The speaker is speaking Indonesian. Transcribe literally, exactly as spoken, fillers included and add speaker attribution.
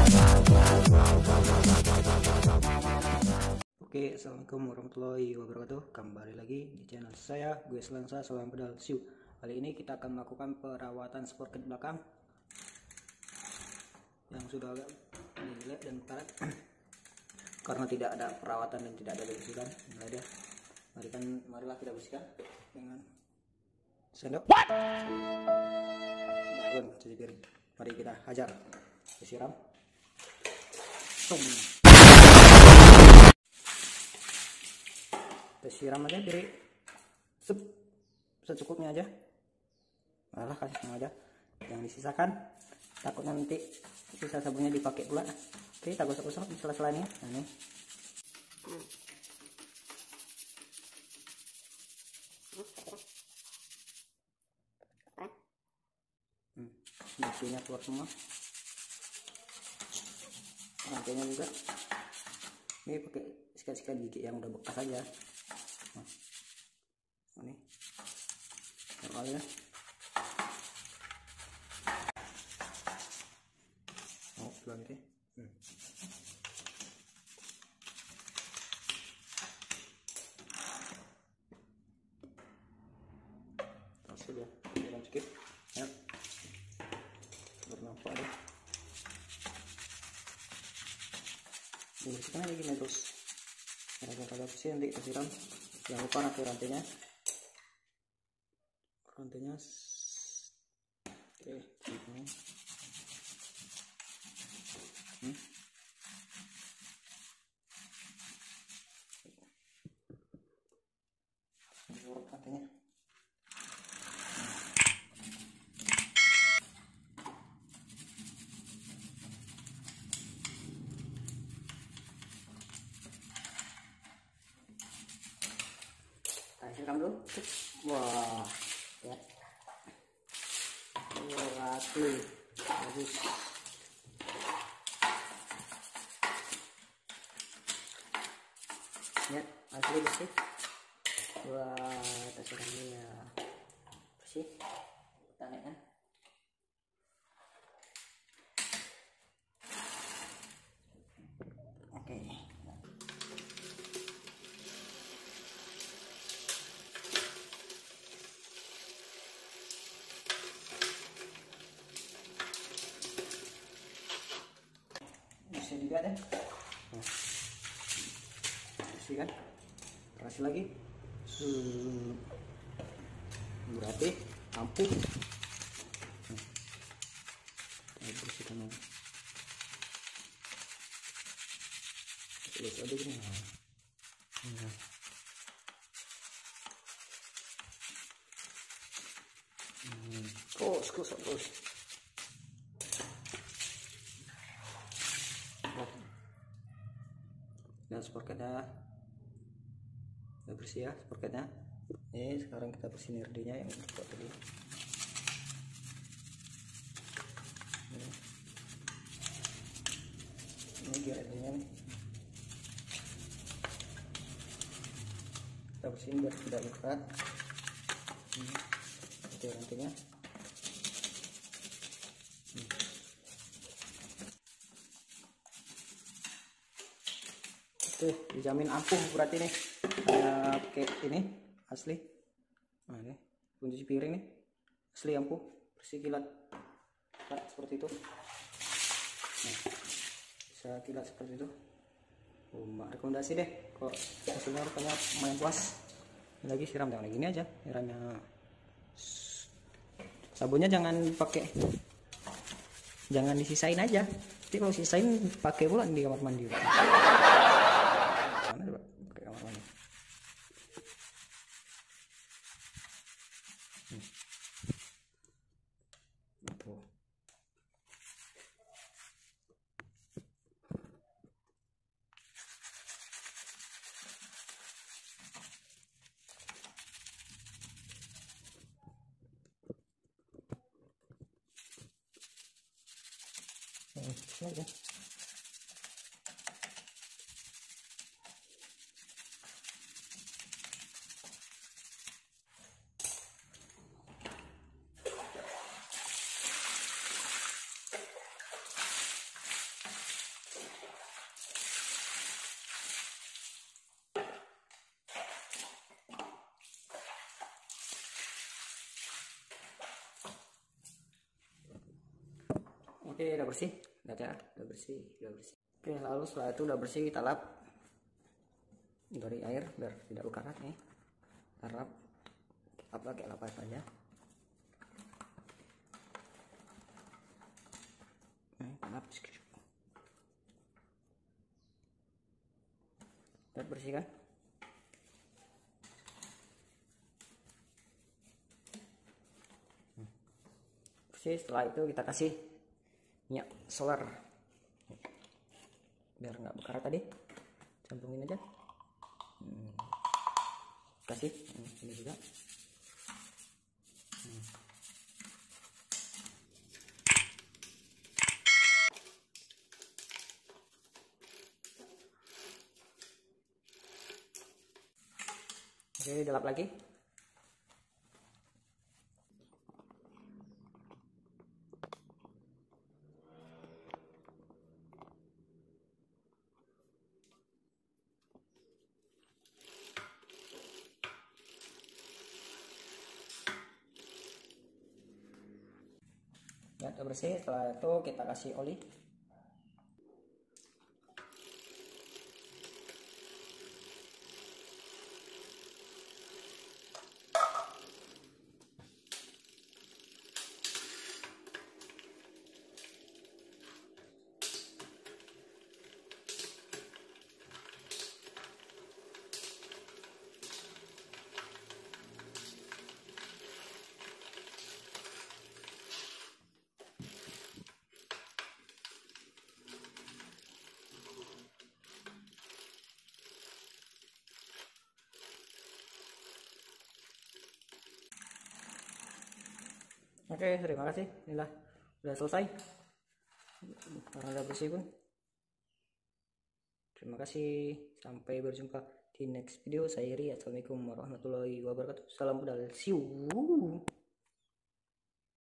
Speaker 1: Oke, assalamualaikum warahmatullahi wabarakatuh. Kembali lagi di channel saya, gue Selansa Salam Pedal Siu. Kali ini kita akan melakukan perawatan sprocket belakang yang sudah agak jelek dan karat karena tidak ada perawatan dan tidak ada bersihkan. Mulai deh, mari kan, marilah kita bersihkan dengan sendok. Daun cuci piring. Mari kita hajar, disiram. Tum. Kita siram aja piring, Sup. secukupnya aja. Malah kasih semua aja, yang disisakan takutnya nanti sisa sabunnya dipakai pula. Oke, tak gosok-gosok di sela-selanya. Nah, ini hmm, besinya keluar semua, rantainya juga. Ini pakai sikat-sikat gigi yang udah bekas aja. Nah, ini awalnya oh pelan gitu. hmm. Hasil ya, kurang sedikit ya, bernampak deh. Dibersihkan aja gini terus, kalau bersih nanti kita siram. Jangan lupa nanti rantainya rantainya oke ini hmm. Diurut rantainya. Kita siram dulu. Wah ya, rapi, bagus. Lihat asli bersih. Wah, kita siram dulu ya, bersih. Kita naikkan. Oke. Bisa juga deh. Nah, bersih kan? Kasih lagi. Hmm. Berarti ampuh. Nah, bersihkan lagi. Terus aduk ini. Nah. Hmm. Terus, terus, terus. Dan sprocketnya udah bersih ya, sprocketnya. Ini sekarang kita bersihin R D nya yang terbuat tadi. Ini, ini gear R D nya nih. Kita bersihin biar tidak lekat. Ini itu rantingnya. Oke, dijamin ampuh berarti nih. Kayak pakai ini asli. Nah, ini kunci piring nih asli ampuh, bersih, kilat, kilat seperti itu. Nah, bisa kilat seperti itu. Oh, rekomendasi deh, kok hasilnya rupanya lumayan puas. Ini lagi siram jangan lagi ini aja, siramnya. Sabunnya jangan pakai, jangan disisain aja. Tapi kalau sisain pakai pula di kamar mandi. Mana coba pakai kamar mandi. Hmm. Tuh. Hmm, aja. Oke, udah bersih, lihat ya, udah bersih, udah bersih. Oke, lalu setelah itu udah bersih, kita lap dari air biar tidak berkarat nih. Kita lap, lap pakai lap aja. Nih, lap. Lihat bersih kan? Bersih. Setelah itu kita kasih minyak solar biar nggak berkarat tadi. Campungin aja. Hmm. Kasih hmm, ini juga. Hmm. Oke, dilap lagi. Ya, udah bersih. Setelah itu kita kasih oli. Oke, terima kasih. Inilah udah selesai. Karena udah bersih pun. Terima kasih. Sampai berjumpa di next video. Saya Iri. Assalamualaikum warahmatullahi wabarakatuh. Salam budal. See you.